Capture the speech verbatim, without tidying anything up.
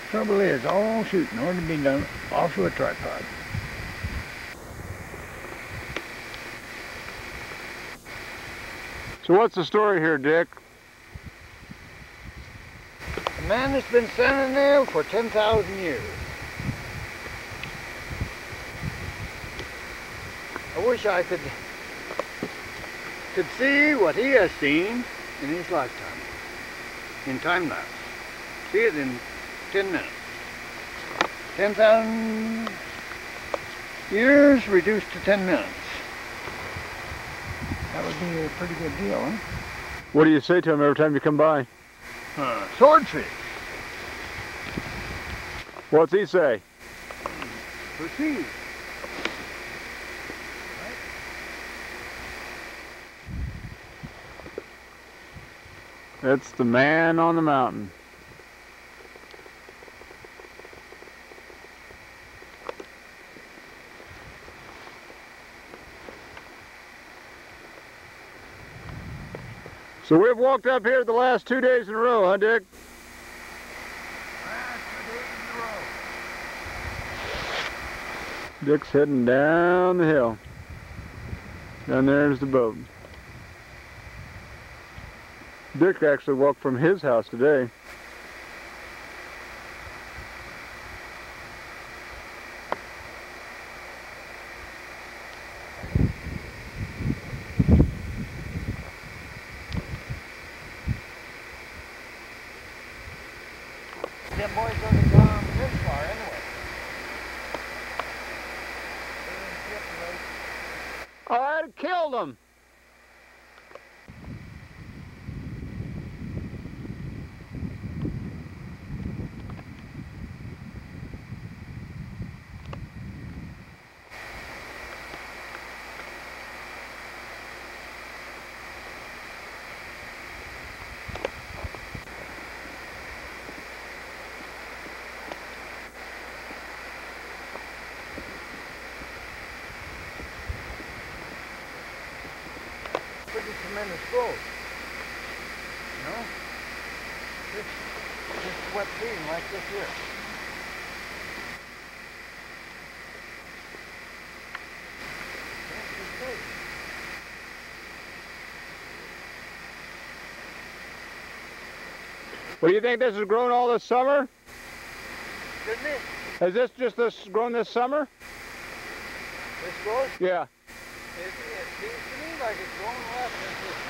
Trouble is, all shooting ought to be done off of a tripod. So what's the story here, Dick? A man that's been standing there for ten thousand years. I wish I could could see what he has seen in his lifetime, in time lapse. See it in ten minutes. ten thousand years reduced to ten minutes. That would be a pretty good deal, huh? What do you say to him every time you come by? Uh, swordfish. What's he say? Proceed. It's the man on the mountain. So we've walked up here the last two days in a row, huh, Dick? Last two days in a row. Dick's heading down the hill. Down there's the boat. Dick actually walked from his house today. Them boys don't have gone this far anyway. I killed him. Pretty tremendous growth. You know? This, this wet seam like this here. Well, do you think this has grown all this summer? Didn't it? Has this just this grown this summer? This growth? Yeah. It, it seems to me like it's growing less than this.